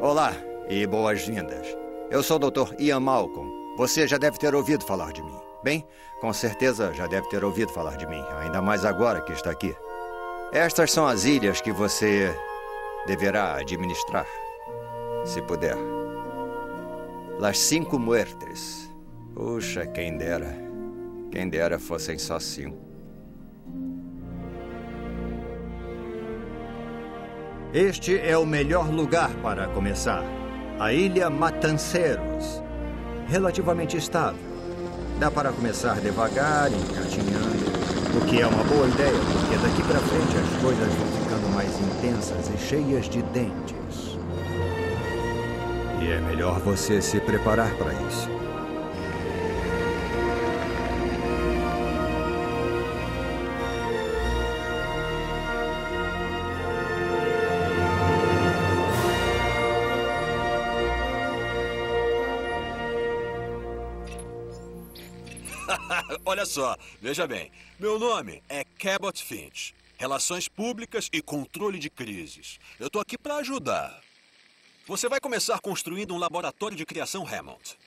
Olá e boas-vindas. Eu sou o Dr. Ian Malcolm. Você já deve ter ouvido falar de mim. Bem, com certeza já deve ter ouvido falar de mim, ainda mais agora que está aqui. Estas são as ilhas que você deverá administrar, se puder. Las Cinco Muertes. Puxa, quem dera. Quem dera fossem só 5. Este é o melhor lugar para começar. A Ilha Matanceiros. Relativamente estável. Dá para começar devagar, engatinhando. O que é uma boa ideia, porque daqui para frente as coisas vão ficando mais intensas e cheias de dentes. E é melhor você se preparar para isso. Olha só, veja bem. Meu nome é Cabot Finch. Relações Públicas e Controle de Crises. Eu tô aqui para ajudar. Você vai começar construindo um laboratório de criação Hammond.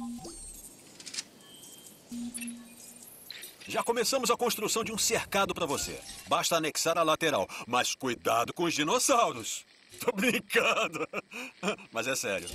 Já começamos a construção de um cercado para você. Basta anexar a lateral. Mas cuidado com os dinossauros. Tô brincando. Mas é sério.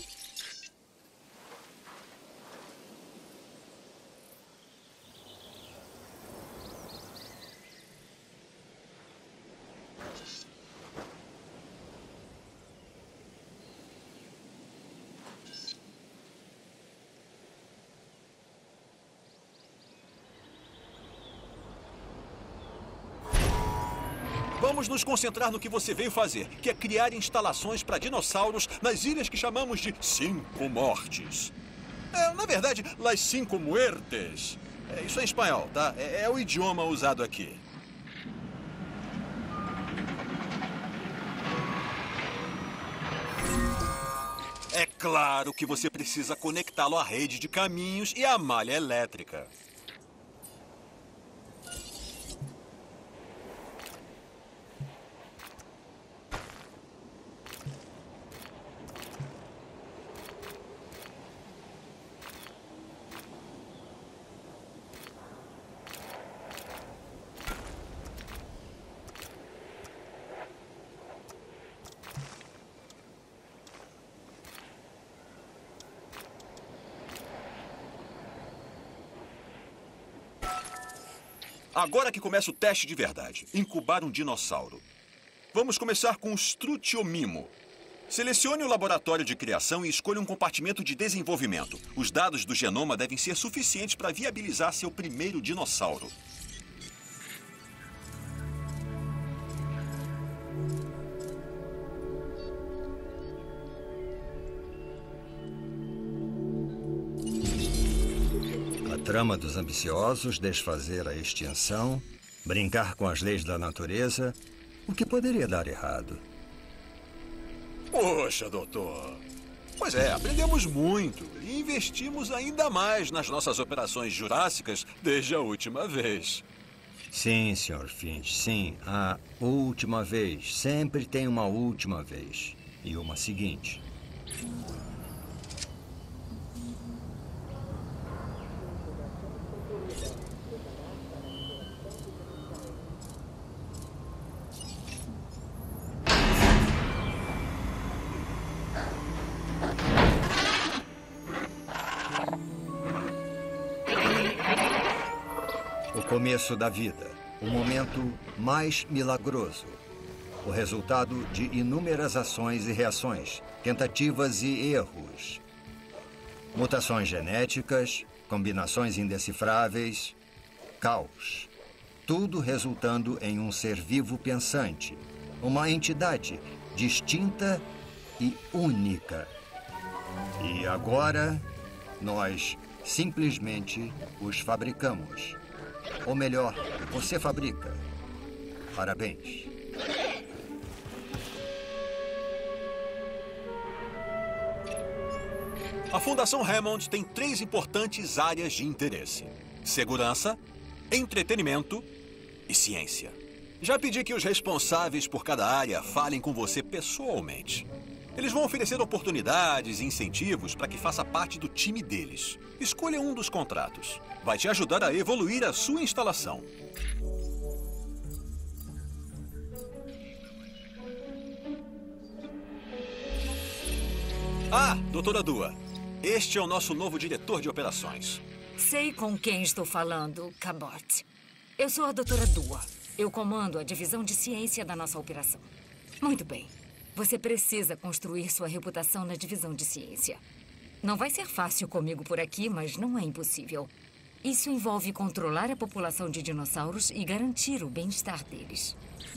Vamos nos concentrar no que você veio fazer, que é criar instalações para dinossauros nas ilhas que chamamos de Cinco Mortes. Na verdade, Las Cinco Muertes. Isso é em espanhol, tá? É o idioma usado aqui. É claro que você precisa conectá-lo à rede de caminhos e à malha elétrica. Agora que começa o teste de verdade. Incubar um dinossauro. Vamos começar com o Strutiomimo. Selecione o laboratório de criação e escolha um compartimento de desenvolvimento. Os dados do genoma devem ser suficientes para viabilizar seu primeiro dinossauro. Trama dos ambiciosos, desfazer a extinção, brincar com as leis da natureza, o que poderia dar errado? Poxa, doutor. Pois é, aprendemos muito e investimos ainda mais nas nossas operações jurássicas desde a última vez. Sim, Sr. Finch, sim. A última vez. Sempre tem uma última vez. E uma seguinte. Começo da vida, o momento mais milagroso, o resultado de inúmeras ações e reações, tentativas e erros, mutações genéticas, combinações indecifráveis, caos, tudo resultando em um ser vivo pensante, uma entidade distinta e única. E agora, nós simplesmente os fabricamos. Ou melhor, você fabrica. Parabéns. A Fundação Hammond tem 3 importantes áreas de interesse: segurança, entretenimento e ciência. Já pedi que os responsáveis por cada área falem com você pessoalmente. Eles vão oferecer oportunidades e incentivos para que faça parte do time deles. Escolha um dos contratos. Vai te ajudar a evoluir a sua instalação. Ah, doutora Dua. Este é o nosso novo diretor de operações. Sei com quem estou falando, Cabot. Eu sou a doutora Dua. Eu comando a divisão de ciência da nossa operação. Muito bem. Você precisa construir sua reputação na divisão de ciência. Não vai ser fácil comigo por aqui, mas não é impossível. Isso envolve controlar a população de dinossauros e garantir o bem-estar deles.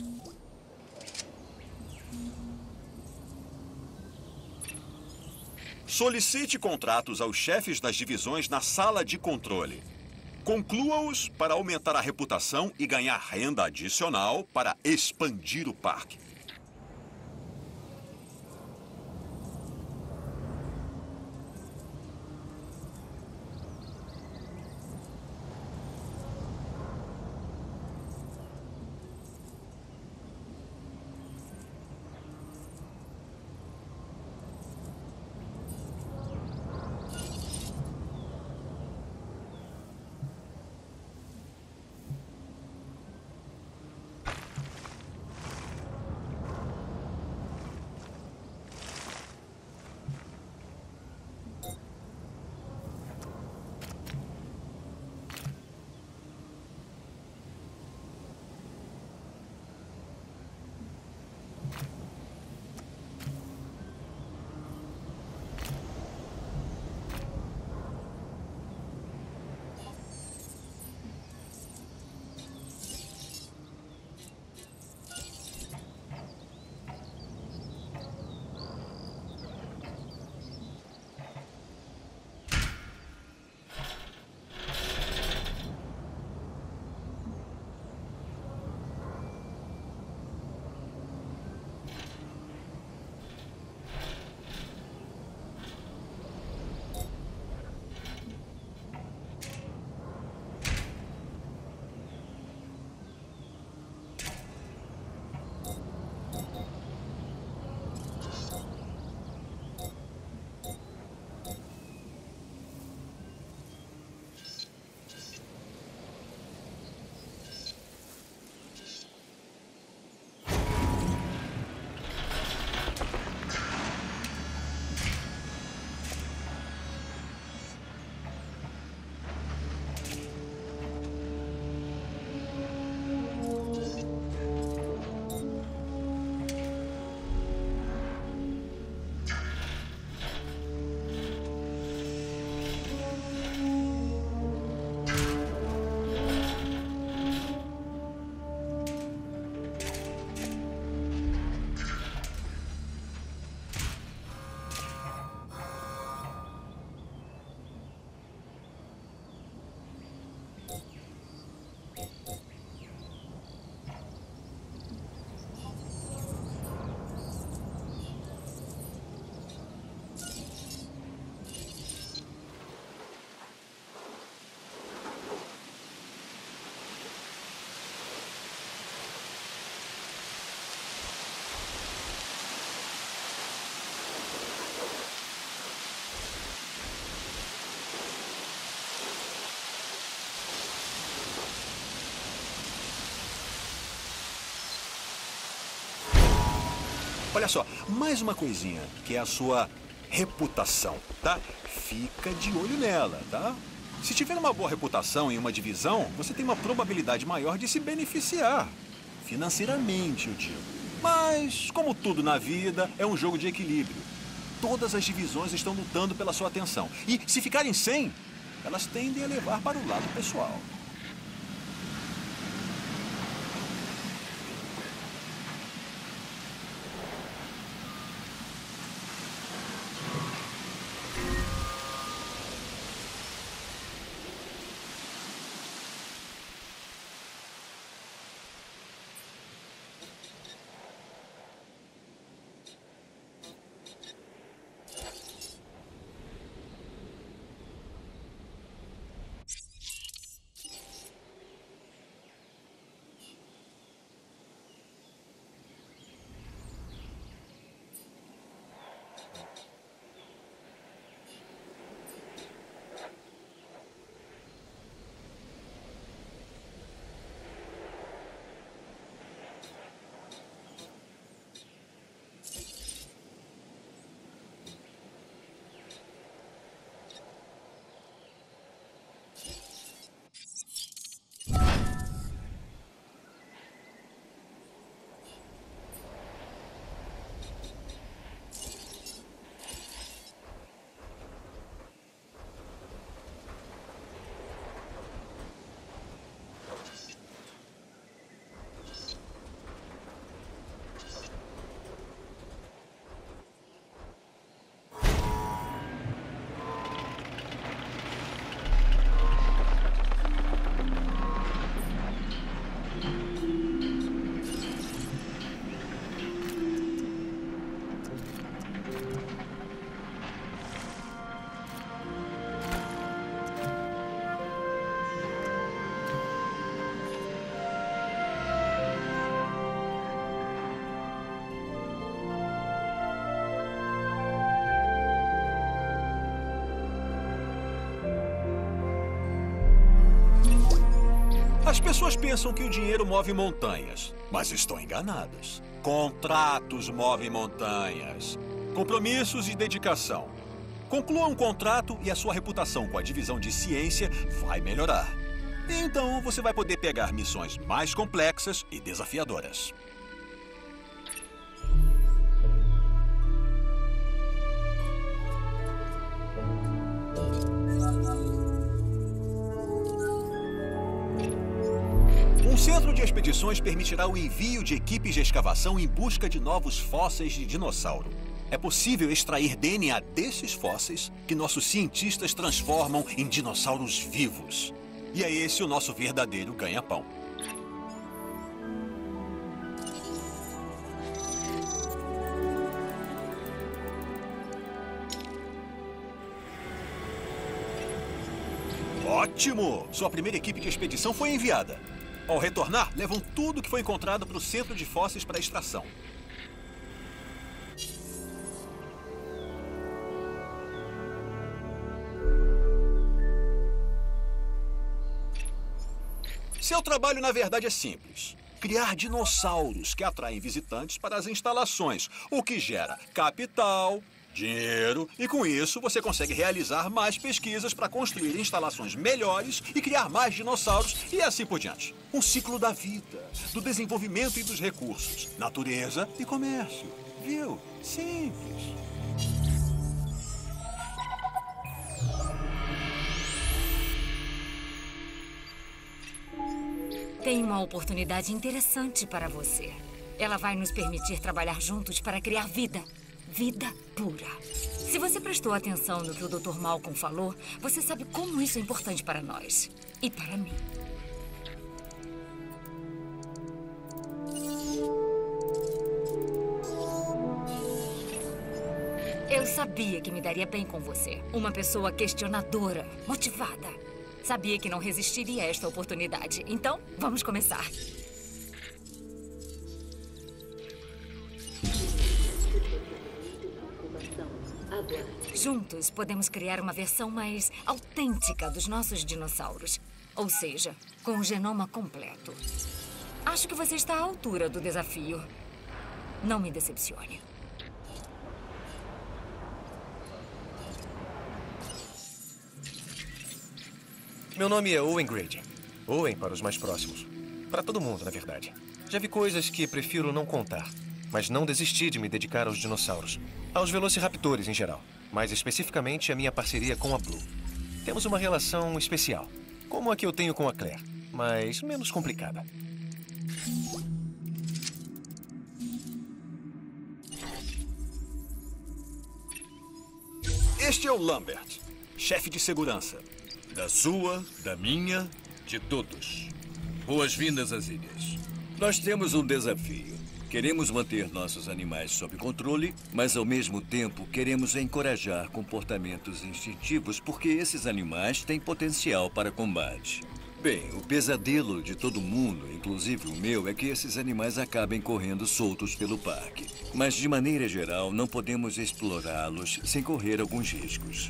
Solicite contratos aos chefes das divisões na sala de controle. Conclua-os para aumentar a reputação e ganhar renda adicional para expandir o parque. Olha só, mais uma coisinha, que é a sua reputação, tá? Fica de olho nela, tá? Se tiver uma boa reputação em uma divisão, você tem uma probabilidade maior de se beneficiar. Financeiramente, eu digo. Mas, como tudo na vida, é um jogo de equilíbrio. Todas as divisões estão lutando pela sua atenção. E, se ficarem sem, elas tendem a levar para o lado pessoal. As pessoas pensam que o dinheiro move montanhas, mas estão enganadas. Contratos movem montanhas. Compromissos e dedicação. Conclua um contrato e a sua reputação com a divisão de ciência vai melhorar. Então você vai poder pegar missões mais complexas e desafiadoras. Um centro de expedições permitirá o envio de equipes de escavação em busca de novos fósseis de dinossauro. É possível extrair DNA desses fósseis que nossos cientistas transformam em dinossauros vivos. E é esse o nosso verdadeiro ganha-pão. Ótimo! Sua primeira equipe de expedição foi enviada. Ao retornar, levam tudo que foi encontrado para o centro de fósseis para extração. Seu trabalho, na verdade, é simples. Criar dinossauros que atraem visitantes para as instalações, o que gera capital, dinheiro, e com isso você consegue realizar mais pesquisas para construir instalações melhores e criar mais dinossauros e assim por diante. Um ciclo da vida, do desenvolvimento e dos recursos, natureza e comércio. Viu? Simples. Tenho uma oportunidade interessante para você. Ela vai nos permitir trabalhar juntos para criar vida. Vida pura. Se você prestou atenção no que o Dr. Malcolm falou, você sabe como isso é importante para nós. E para mim. Eu sabia que me daria bem com você. Uma pessoa questionadora, motivada. Sabia que não resistiria a esta oportunidade. Então, vamos começar. Juntos, podemos criar uma versão mais autêntica dos nossos dinossauros. Ou seja, com o genoma completo. Acho que você está à altura do desafio. Não me decepcione. Meu nome é Owen Grady. Owen para os mais próximos. Para todo mundo, na verdade. Já vi coisas que prefiro não contar. Mas não desisti de me dedicar aos dinossauros. Aos velociraptores em geral. Mais especificamente a minha parceria com a Blue. Temos uma relação especial. Como a que eu tenho com a Claire. Mas menos complicada. Este é o Lambert, chefe de segurança. Da sua, da minha, de todos. Boas-vindas às ilhas. Nós temos um desafio. Queremos manter nossos animais sob controle, mas ao mesmo tempo queremos encorajar comportamentos instintivos porque esses animais têm potencial para combate. Bem, o pesadelo de todo mundo, inclusive o meu, é que esses animais acabem correndo soltos pelo parque. Mas de maneira geral, não podemos explorá-los sem correr alguns riscos.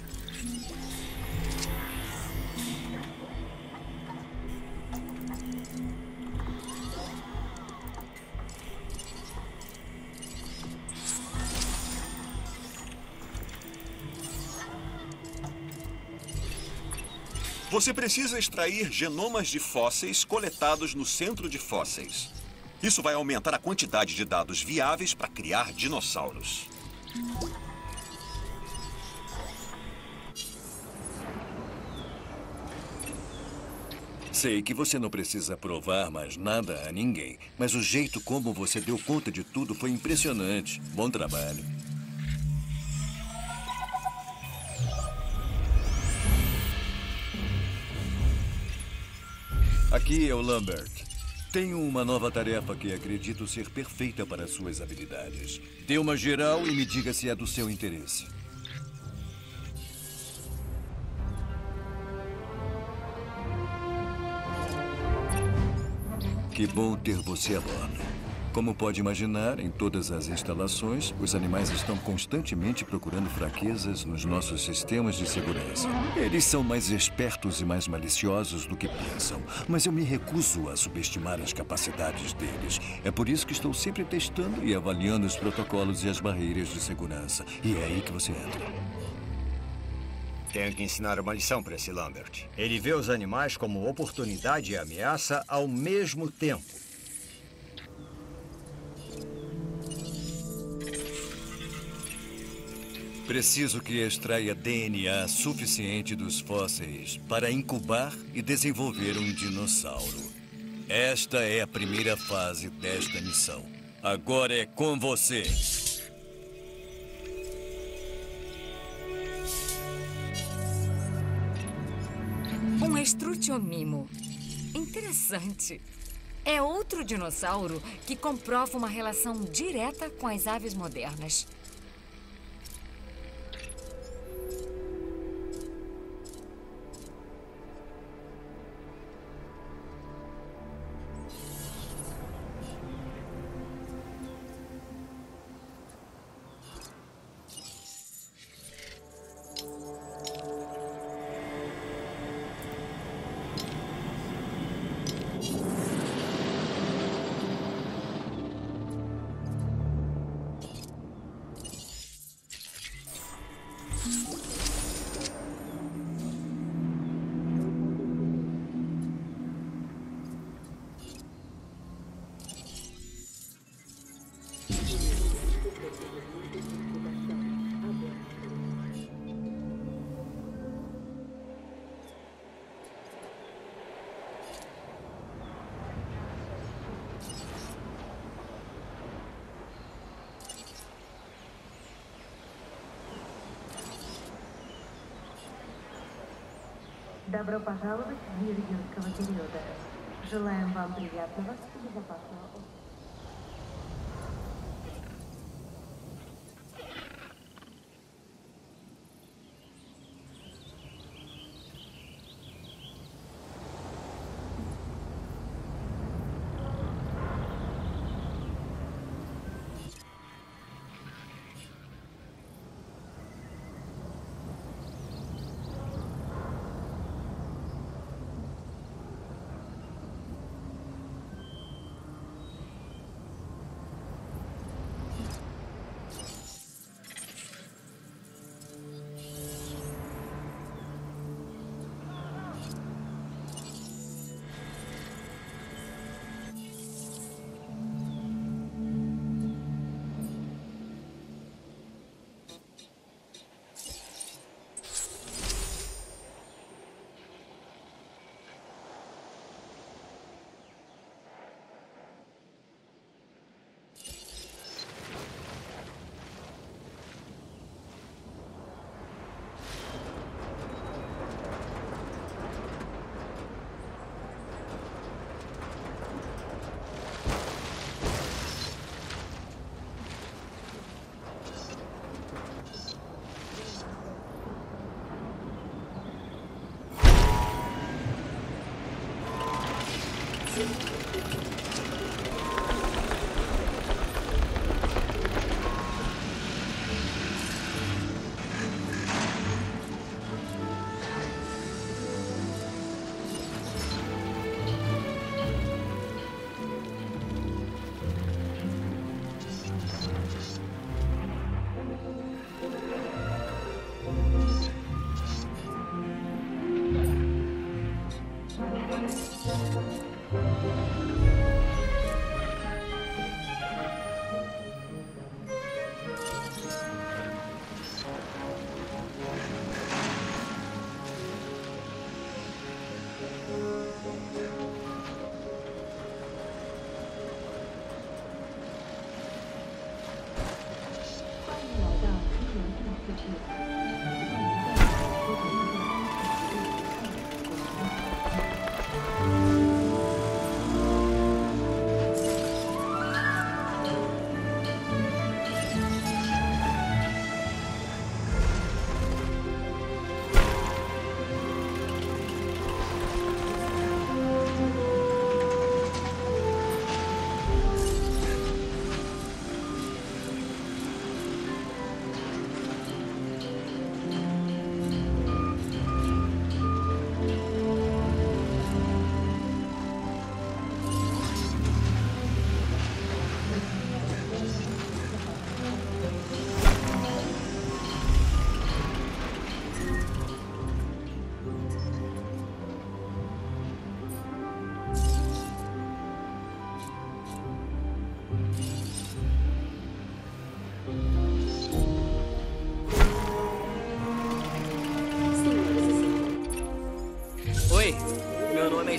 Você precisa extrair genomas de fósseis coletados no centro de fósseis. Isso vai aumentar a quantidade de dados viáveis para criar dinossauros. Sei que você não precisa provar mais nada a ninguém, mas o jeito como você deu conta de tudo foi impressionante. Bom trabalho. Aqui é o Lambert. Tenho uma nova tarefa que acredito ser perfeita para suas habilidades. Dê uma geral e me diga se é do seu interesse. Que bom ter você a bordo. Como pode imaginar, em todas as instalações, os animais estão constantemente procurando fraquezas nos nossos sistemas de segurança. Eles são mais espertos e mais maliciosos do que pensam, mas eu me recuso a subestimar as capacidades deles. É por isso que estou sempre testando e avaliando os protocolos e as barreiras de segurança. E é aí que você entra. Tenho que ensinar uma lição para esse Lambert. Ele vê os animais como oportunidade e ameaça ao mesmo tempo. Preciso que extraia DNA suficiente dos fósseis para incubar e desenvolver um dinossauro. Esta é a primeira fase desta missão. Agora é com você. Um estrutiomimo. Interessante. É outro dinossauro que comprova uma relação direta com as aves modernas. Добро пожаловать в мир юрского периода. Желаем вам приятного и безопасного отдыха.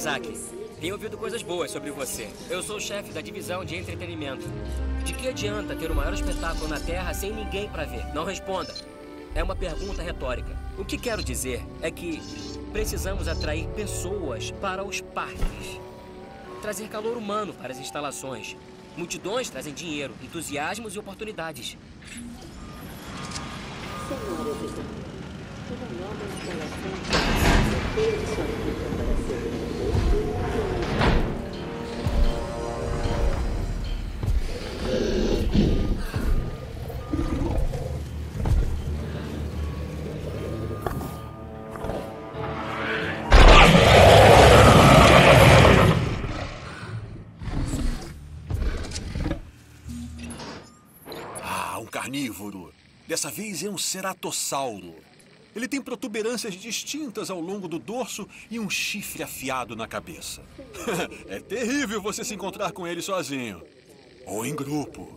Isaac. Tenho ouvido coisas boas sobre você. Eu sou o chefe da divisão de entretenimento. De que adianta ter o maior espetáculo na Terra sem ninguém para ver? Não responda. É uma pergunta retórica. O que quero dizer é que precisamos atrair pessoas para os parques. Trazer calor humano para as instalações. Multidões trazem dinheiro, entusiasmos e oportunidades. Senhoras e senhores, uma nova instalação de sua vida para ser Um carnívoro. Dessa vez é um ceratossauro. Ele tem protuberâncias distintas ao longo do dorso e um chifre afiado na cabeça. É terrível você se encontrar com ele sozinho. Ou em grupo.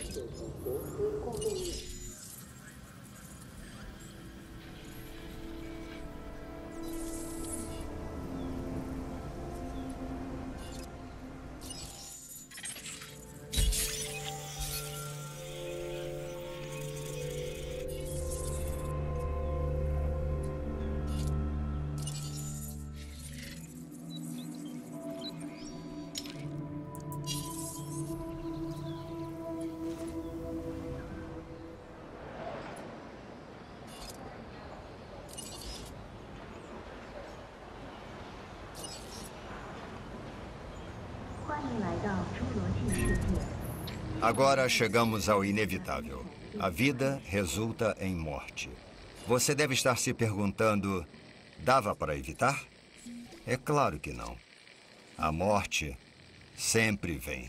Agora chegamos ao inevitável. A vida resulta em morte. Você deve estar se perguntando, dava para evitar? É claro que não. A morte sempre vem.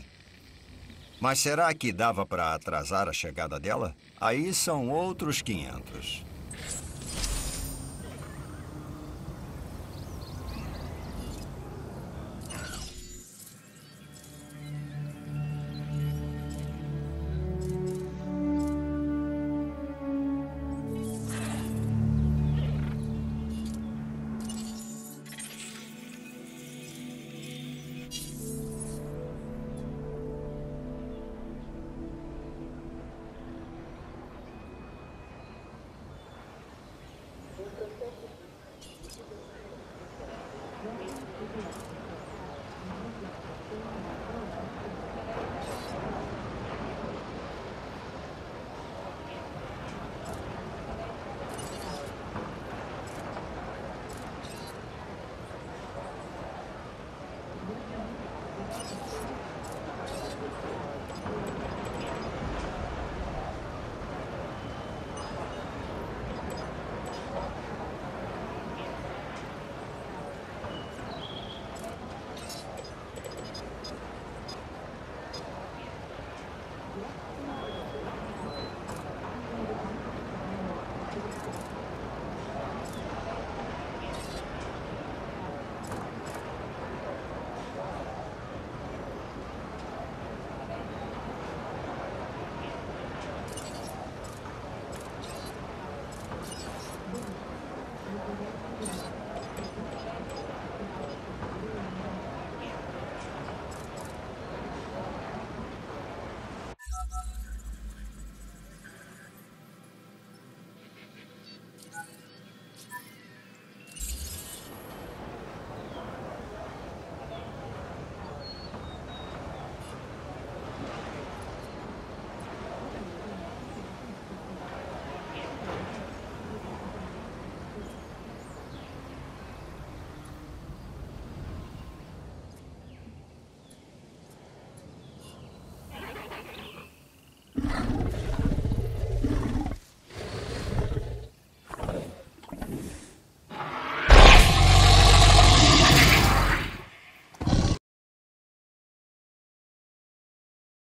Mas será que dava para atrasar a chegada dela? Aí são outros 500.